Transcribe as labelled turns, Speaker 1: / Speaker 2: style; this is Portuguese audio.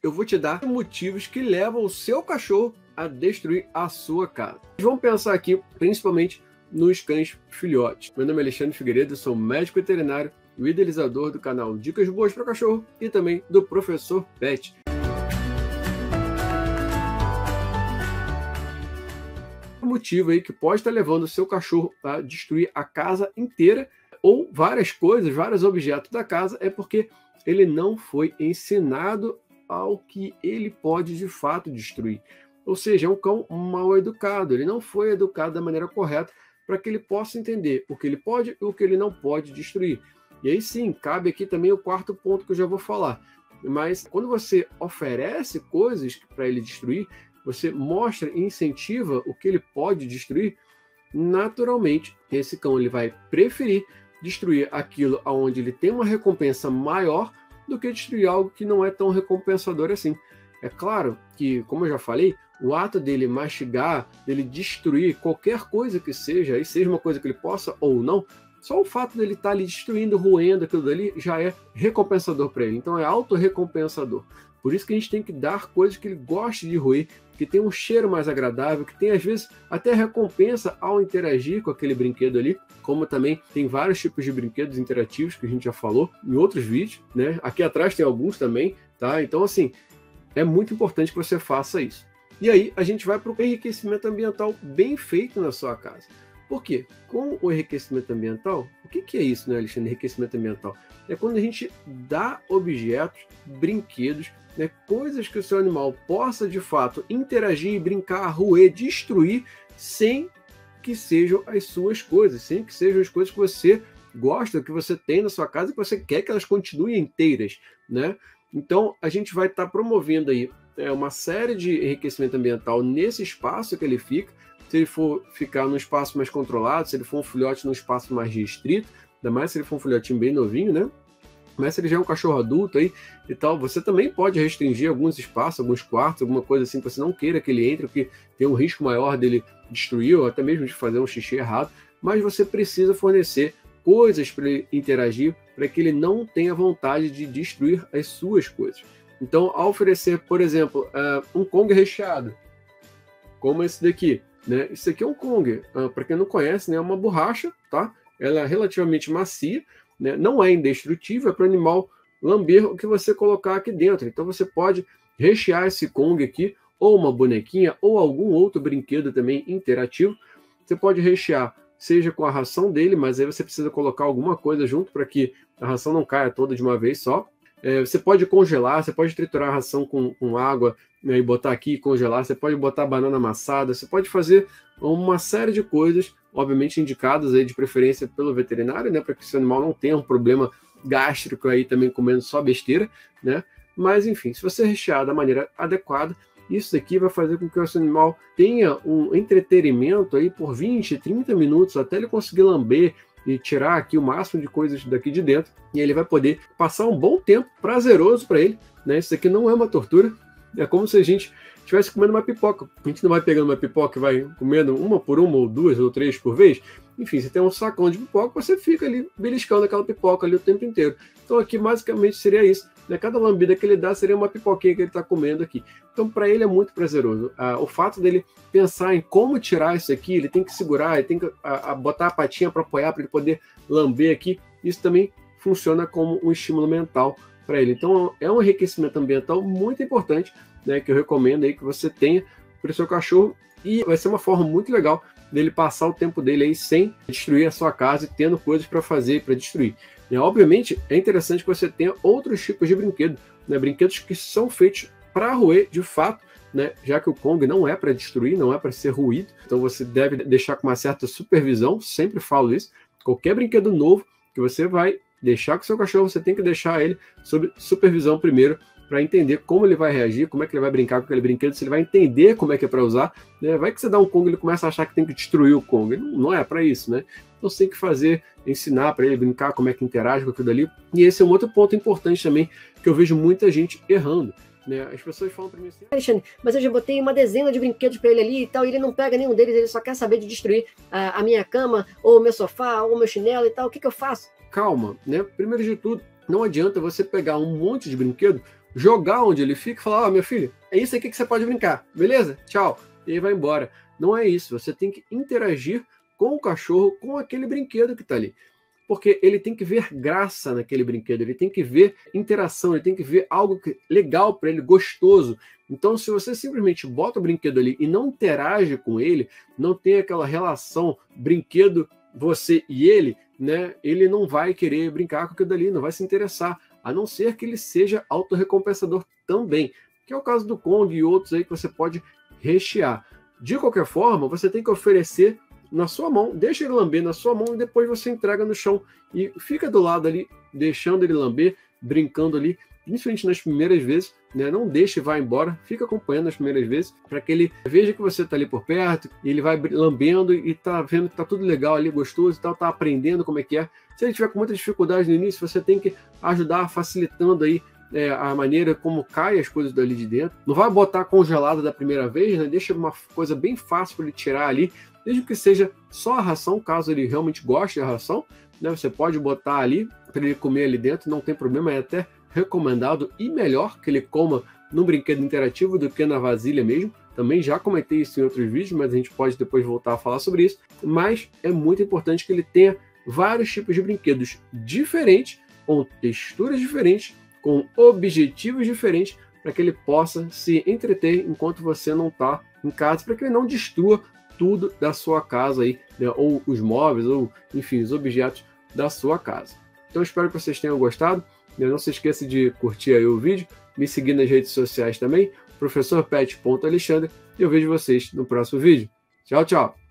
Speaker 1: eu vou te dar motivos que levam o seu cachorro a destruir a sua casa. Vamos pensar aqui principalmente nos cães filhotes. Meu nome é Alexandre Figueiredo, sou médico veterinário, o idealizador do canal Dicas Boas para Cachorro e também do Professor Pet. O motivo aí que pode estar levando o seu cachorro a destruir a casa inteira ou várias coisas, vários objetos da casa, é porque ele não foi ensinado ao que ele pode de fato destruir. Ou seja, é um cão mal educado, ele não foi educado da maneira correta para que ele possa entender o que ele pode e o que ele não pode destruir. E aí sim, cabe aqui também o quarto ponto que eu já vou falar. Mas quando você oferece coisas para ele destruir, você mostra e incentiva o que ele pode destruir, naturalmente esse cão ele vai preferir destruir aquilo onde ele tem uma recompensa maior do que destruir algo que não é tão recompensador assim. É claro que, como eu já falei, o ato dele mastigar, dele destruir qualquer coisa que seja, e seja uma coisa que ele possa ou não, só o fato dele estar ali destruindo, roendo aquilo dali, já é recompensador para ele. Então é autorrecompensador. Por isso que a gente tem que dar coisas que ele goste de roer, que tem um cheiro mais agradável, que tem às vezes até recompensa ao interagir com aquele brinquedo ali, como também tem vários tipos de brinquedos interativos que a gente já falou em outros vídeos, né? Aqui atrás tem alguns também, tá? Então assim, é muito importante que você faça isso. E aí a gente vai para o enriquecimento ambiental bem feito na sua casa. Por quê? Com o enriquecimento ambiental, o que é isso, né, Alexandre? Enriquecimento ambiental é quando a gente dá objetos, brinquedos, né, coisas que o seu animal possa de fato interagir, brincar, roer, destruir, sem que sejam as suas coisas, sem que sejam as coisas que você gosta, que você tem na sua casa e que você quer que elas continuem inteiras, né? Então a gente vai estar promovendo aí uma série de enriquecimento ambiental nesse espaço que ele fica. Se ele for ficar num espaço mais controlado, se ele for um filhote num espaço mais restrito, ainda mais se ele for um filhotinho bem novinho, né? Mas se ele já é um cachorro adulto aí e tal, você também pode restringir alguns espaços, alguns quartos, alguma coisa assim que você não queira que ele entre, porque tem um risco maior dele destruir ou até mesmo de fazer um xixi errado, mas você precisa fornecer coisas para ele interagir, para que ele não tenha vontade de destruir as suas coisas. Então, ao oferecer, por exemplo, um Kong recheado, como esse daqui, né? Isso aqui é um Kong, para quem não conhece, né? É uma borracha, tá? Ela é relativamente macia, né? Não é indestrutível, é para o animal lamber o que você colocar aqui dentro. Então você pode rechear esse Kong aqui, ou uma bonequinha, ou algum outro brinquedo também interativo. Você pode rechear, seja com a ração dele, mas aí você precisa colocar alguma coisa junto para que a ração não caia toda de uma vez só. Você pode congelar, você pode triturar a ração com água, né, e botar aqui e congelar, você pode botar banana amassada, você pode fazer uma série de coisas, obviamente indicadas aí de preferência pelo veterinário, né, para que esse animal não tenha um problema gástrico aí também comendo só besteira, né? Mas enfim, se você rechear da maneira adequada, isso aqui vai fazer com que o seu animal tenha um entretenimento aí por 20, 30 minutos até ele conseguir lamber e tirar aqui o máximo de coisas daqui de dentro, e ele vai poder passar um bom tempo prazeroso para ele, né? Isso aqui não é uma tortura, é como se a gente estivesse comendo uma pipoca. A gente não vai pegando uma pipoca e vai comendo uma por uma, ou duas, ou três por vez. Enfim, você tem um sacão de pipoca, você fica ali beliscando aquela pipoca ali o tempo inteiro. Então aqui basicamente seria isso, né? Cada lambida que ele dá seria uma pipoquinha que ele está comendo aqui. Então para ele é muito prazeroso. O fato dele pensar em como tirar isso aqui, ele tem que segurar, ele tem que botar a patinha para apoiar, para ele poder lamber aqui, isso também funciona como um estímulo mental para ele. Então é um enriquecimento ambiental muito importante, né, que eu recomendo aí que você tenha para o seu cachorro, e vai ser uma forma muito legal dele passar o tempo dele aí sem destruir a sua casa e tendo coisas para fazer, para destruir. E, obviamente é interessante que você tenha outros tipos de brinquedo, né, brinquedos que são feitos para roer de fato, né, já que o Kong não é para destruir, não é para ser ruído, então você deve deixar com uma certa supervisão, sempre falo isso. Qualquer brinquedo novo que você vai deixar com o seu cachorro, você tem que deixar ele sob supervisão primeiro, para entender como ele vai reagir, como é que ele vai brincar com aquele brinquedo, se ele vai entender como é que é para usar, né? Vai que você dá um Kong e ele começa a achar que tem que destruir o Kong, não é para isso, né? Então você tem que fazer, ensinar para ele brincar, como é que interage com aquilo ali. E esse é um outro ponto importante também, que eu vejo muita gente errando, né? As pessoas falam para mim assim:
Speaker 2: Alexandre, mas eu já botei uma dezena de brinquedos para ele ali e tal, e ele não pega nenhum deles, ele só quer saber de destruir a minha cama, ou o meu sofá, ou o meu chinelo e tal, o que eu faço?
Speaker 1: Calma, né? Primeiro de tudo, não adianta você pegar um monte de brinquedo, jogar onde ele fica e falar, ó, meu filho, é isso aqui que você pode brincar, beleza? Tchau. E aí vai embora. Não é isso, você tem que interagir com o cachorro, com aquele brinquedo que está ali. Porque ele tem que ver graça naquele brinquedo, ele tem que ver interação, ele tem que ver algo legal para ele, gostoso. Então, se você simplesmente bota o brinquedo ali e não interage com ele, não tem aquela relação brinquedo, você e ele, né? Ele não vai querer brincar com aquilo dali, não vai se interessar, a não ser que ele seja autorrecompensador também, que é o caso do Kong e outros aí que você pode rechear. De qualquer forma, você tem que oferecer na sua mão, deixa ele lamber na sua mão e depois você entrega no chão e fica do lado ali, deixando ele lamber, brincando ali, principalmente nas primeiras vezes, né? Não deixe e vá embora, fica acompanhando nas primeiras vezes, para que ele veja que você está ali por perto, e ele vai lambendo e está vendo que está tudo legal ali, gostoso e tal, está aprendendo como é que é. Se ele tiver com muita dificuldade no início, você tem que ajudar facilitando aí a maneira como cai as coisas dali de dentro. Não vai botar congelada da primeira vez, né? Deixa uma coisa bem fácil para ele tirar ali, desde que seja só a ração, caso ele realmente goste da ração, né? Você pode botar ali para ele comer ali dentro, não tem problema, é até recomendado e melhor que ele coma no brinquedo interativo do que na vasilha mesmo. Também já comentei isso em outros vídeos, mas a gente pode depois voltar a falar sobre isso. Mas é muito importante que ele tenha vários tipos de brinquedos diferentes, com texturas diferentes, com objetivos diferentes, para que ele possa se entreter enquanto você não está em casa, para que ele não destrua tudo da sua casa aí, né? Ou os móveis, ou enfim, os objetos da sua casa. Então espero que vocês tenham gostado. Não se esqueça de curtir aí o vídeo, me seguir nas redes sociais também, professorpet.alexandre, e eu vejo vocês no próximo vídeo. Tchau, tchau!